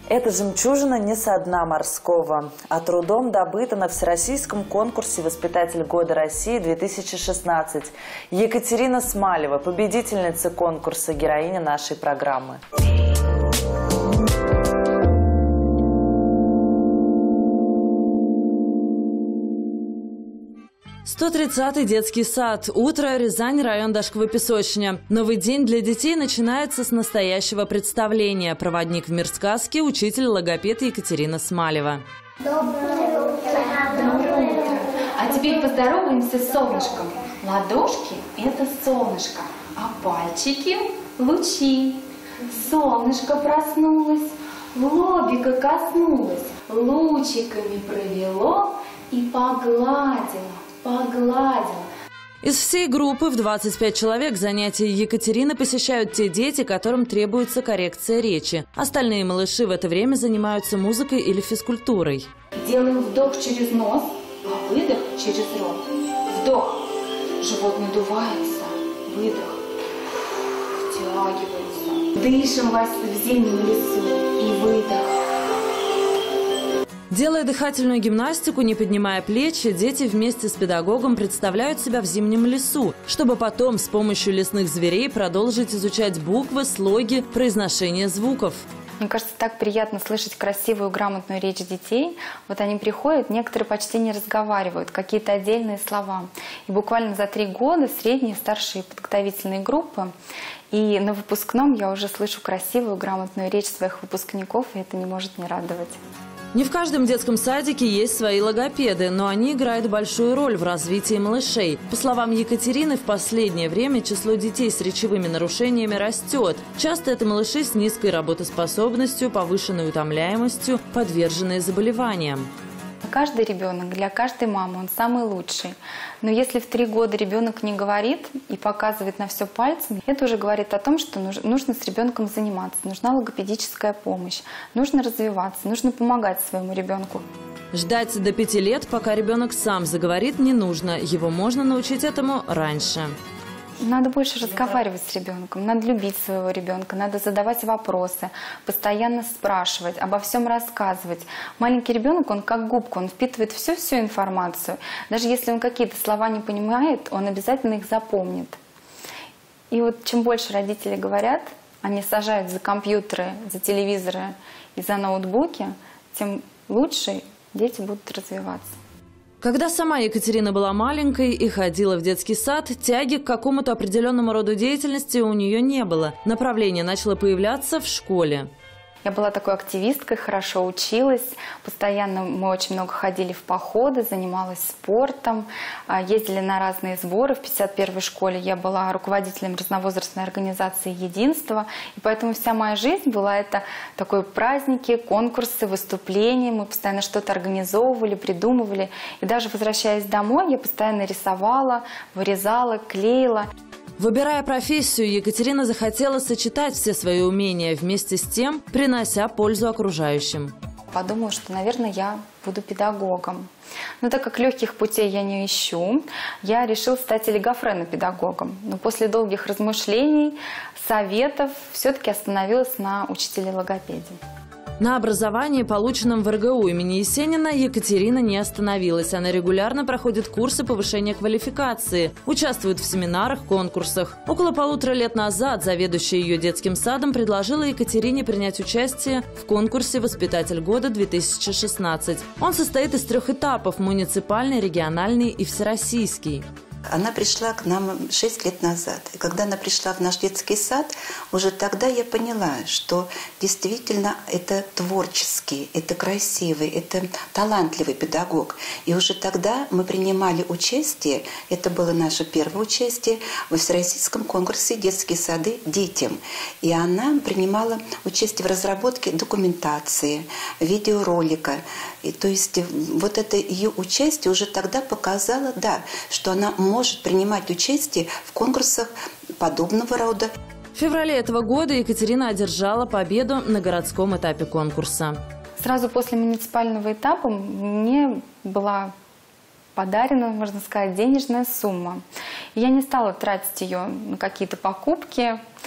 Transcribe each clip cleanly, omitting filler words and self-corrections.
Эта жемчужина не со дна морского, а трудом добыта на всероссийском конкурсе «Воспитатель года России-2016». Екатерина Смалева, победительница конкурса, героиня нашей программы. 130-й детский сад. Утро, Рязань, район Дашково-Песочня. Новый день для детей начинается с настоящего представления. Проводник в мир сказки, учитель-логопед Екатерина Смалева. Доброе утро. Доброе утро. А теперь поздороваемся с солнышком. Ладошки – это солнышко, а пальчики – лучи. Солнышко проснулось, лобика коснулось, лучиками провело и погладило. Из всей группы в 25 человек занятия Екатерины посещают те дети, которым требуется коррекция речи. Остальные малыши в это время занимаются музыкой или физкультурой. Делаем вдох через нос, а выдох через рот. Вдох. Живот надувается. Выдох. Втягивается. Дышим в зимнем лесу. И выдох. Делая дыхательную гимнастику, не поднимая плечи, дети вместе с педагогом представляют себя в зимнем лесу, чтобы потом с помощью лесных зверей продолжить изучать буквы, слоги, произношение звуков. Мне кажется, так приятно слышать красивую, грамотную речь детей. Вот они приходят, некоторые почти не разговаривают, какие-то отдельные слова. И буквально за 3 года средние и старшие подготовительные группы. И на выпускном я уже слышу красивую, грамотную речь своих выпускников, и это не может не радовать. Не в каждом детском садике есть свои логопеды, но они играют большую роль в развитии малышей. По словам Екатерины, в последнее время число детей с речевыми нарушениями растет. Часто это малыши с низкой работоспособностью, повышенной утомляемостью, подверженные заболеваниям. Каждый ребенок, для каждой мамы он самый лучший. Но если в 3 года ребенок не говорит и показывает на все пальцем, это уже говорит о том, что нужно с ребенком заниматься, нужна логопедическая помощь, нужно развиваться, нужно помогать своему ребенку. Ждать до 5 лет, пока ребенок сам заговорит, не нужно. Его можно научить этому раньше. Надо больше разговаривать с ребенком, надо любить своего ребенка, надо задавать вопросы, постоянно спрашивать, обо всем рассказывать. Маленький ребенок, он как губка, он впитывает всю информацию. Даже если он какие-то слова не понимает, он обязательно их запомнит. И вот чем больше родители говорят, они сажают за компьютеры, за телевизоры и за ноутбуки, тем лучше дети будут развиваться. Когда сама Екатерина была маленькой и ходила в детский сад, тяги к какому-то определенному роду деятельности у нее не было. Направление начало появляться в школе. Я была такой активисткой, хорошо училась. Постоянно мы очень много ходили в походы, занималась спортом, ездили на разные сборы. В 51-й школе я была руководителем разновозрастной организации «Единство». И поэтому вся моя жизнь была это такой праздники, конкурсы, выступления. Мы постоянно что-то организовывали, придумывали. И даже возвращаясь домой, я постоянно рисовала, вырезала, клеила. Выбирая профессию, Екатерина захотела сочетать все свои умения, вместе с тем принося пользу окружающим. Подумала, что, наверное, я буду педагогом. Но так как легких путей я не ищу, я решила стать олигофренопедагогом. Но после долгих размышлений, советов, все-таки остановилась на учителе-логопеде. На образовании, полученном в РГУ имени Есенина, Екатерина не остановилась. Она регулярно проходит курсы повышения квалификации, участвует в семинарах, конкурсах. Около 1,5 лет назад заведующая ее детским садом предложила Екатерине принять участие в конкурсе «Воспитатель года-2016». Он состоит из 3 этапов – муниципальный, региональный и всероссийский. Она пришла к нам 6 лет назад. И когда она пришла в наш детский сад, уже тогда я поняла, что действительно это творческий, это красивый, это талантливый педагог. И уже тогда мы принимали участие, это было наше первое участие, во всероссийском конкурсе «Детские сады детям». И она принимала участие в разработке документации, видеоролика. И, то есть вот это ее участие уже тогда показало, да, что она может принимать участие в конкурсах подобного рода. В феврале этого года Екатерина одержала победу на городском этапе конкурса. Сразу после муниципального этапа мне была подарена, можно сказать, денежная сумма. Я не стала тратить ее на какие-то покупки.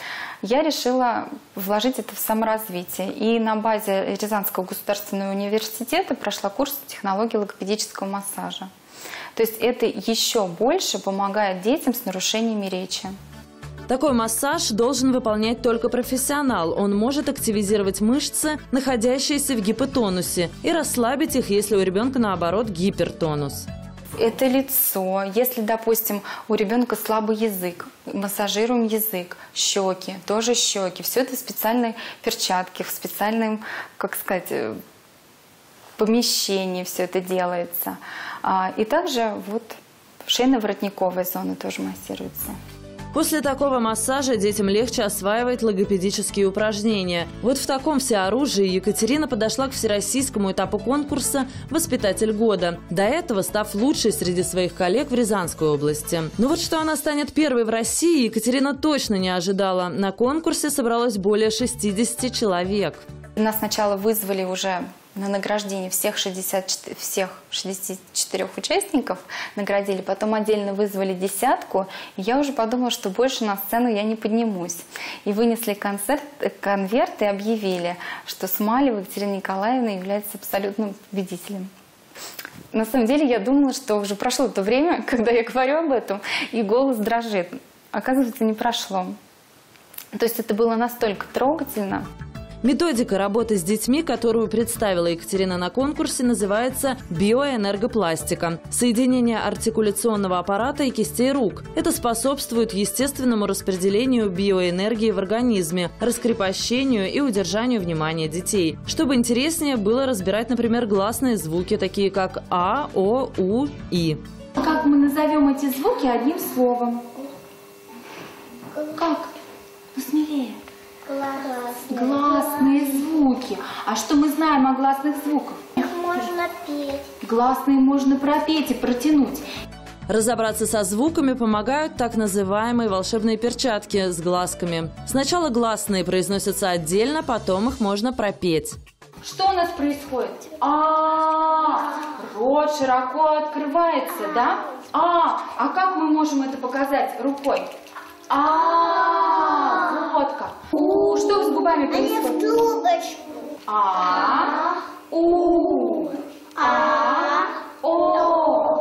я решила вложить это в саморазвитие. И на базе Рязанского государственного университета прошла курс технологии логопедического массажа. То есть это еще больше помогает детям с нарушениями речи. Такой массаж должен выполнять только профессионал. Он может активизировать мышцы, находящиеся в гипотонусе, и расслабить их, если у ребенка, наоборот, гипертонус. Это лицо. Если, допустим, у ребенка слабый язык, массажируем язык, щеки, тоже щеки. Все это в специальной перчатке, в специальном, как сказать, помещении все это делается. И также вот шейно-воротниковая зона тоже массируется. После такого массажа детям легче осваивать логопедические упражнения. Вот в таком всеоружии Екатерина подошла к всероссийскому этапу конкурса «Воспитатель года», до этого став лучшей среди своих коллег в Рязанской области. Но вот что она станет первой в России, Екатерина точно не ожидала. На конкурсе собралось более 60 человек. Нас сначала вызвали уже на награждение всех 64 участников, наградили, потом отдельно вызвали десятку, и я уже подумала, что больше на сцену я не поднимусь. И вынесли конверт и объявили, что Смалева Екатерина Николаевна является абсолютным победителем. На самом деле я думала, что уже прошло то время, когда я говорю об этом, и голос дрожит. Оказывается, не прошло. То есть это было настолько трогательно. Методика работы с детьми, которую представила Екатерина на конкурсе, называется биоэнергопластика – соединение артикуляционного аппарата и кистей рук. Это способствует естественному распределению биоэнергии в организме, раскрепощению и удержанию внимания детей. Чтобы интереснее было разбирать, например, гласные звуки, такие как А, О, У, И. Как мы назовем эти звуки одним словом? Как? Ну, смелее. Гласные звуки. А что мы знаем о гласных звуках? Их можно петь. Гласные можно пропеть и протянуть. Разобраться со звуками помогают так называемые волшебные перчатки с гласками. Сначала гласные произносятся отдельно, потом их можно пропеть. Что у нас происходит? Рот широко открывается, да? А как мы можем это показать рукой? Вот как. Что с губами происходит? Они в трубочку. У, О,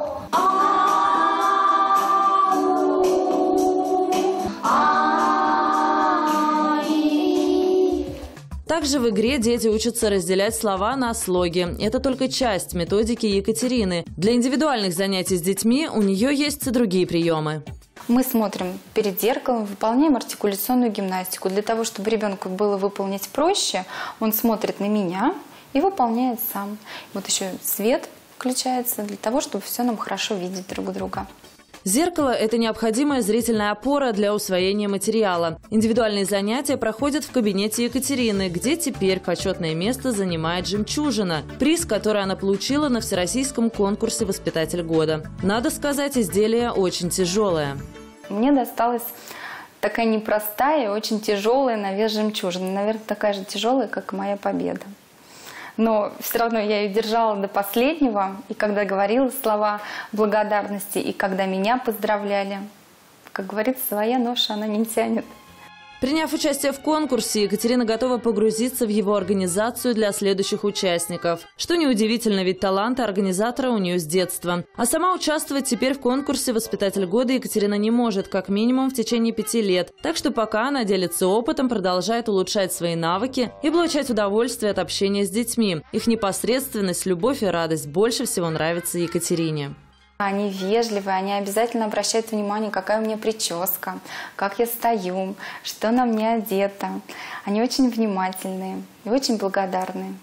И. Также в игре дети учатся разделять слова на слоги. Это только часть методики Екатерины. Для индивидуальных занятий с детьми у нее есть и другие приемы. Мы смотрим перед зеркалом, выполняем артикуляционную гимнастику. Для того, чтобы ребенку было выполнить проще, он смотрит на меня и выполняет сам. Вот еще свет включается для того, чтобы все нам хорошо видеть друг друга. Зеркало – это необходимая зрительная опора для усвоения материала. Индивидуальные занятия проходят в кабинете Екатерины, где теперь почетное место занимает «Жемчужина» – приз, который она получила на всероссийском конкурсе «Воспитатель года». Надо сказать, изделие очень тяжелое. Мне досталась такая непростая и очень тяжелая на вес жемчужина. Наверное, такая же тяжелая, как и моя победа. Но все равно я ее держала до последнего. И когда говорила слова благодарности, и когда меня поздравляли, как говорится, своя ноша она не тянет. Приняв участие в конкурсе, Екатерина готова погрузиться в его организацию для следующих участников. Что неудивительно, ведь таланты организатора у нее с детства. А сама участвовать теперь в конкурсе «Воспитатель года» Екатерина не может, как минимум в течение 5 лет. Так что пока она делится опытом, продолжает улучшать свои навыки и получать удовольствие от общения с детьми. Их непосредственность, любовь и радость больше всего нравятся Екатерине. Они вежливые, они обязательно обращают внимание, какая у меня прическа, как я стою, что на мне одето. Они очень внимательные и очень благодарные.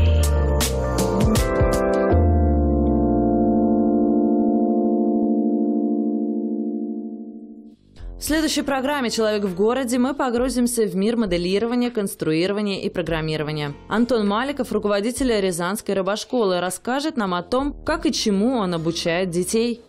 В следующей программе «Человек в городе» мы погрузимся в мир моделирования, конструирования и программирования. Антон Маликов, руководитель Рязанской рыбошколы, расскажет нам о том, как и чему он обучает детей.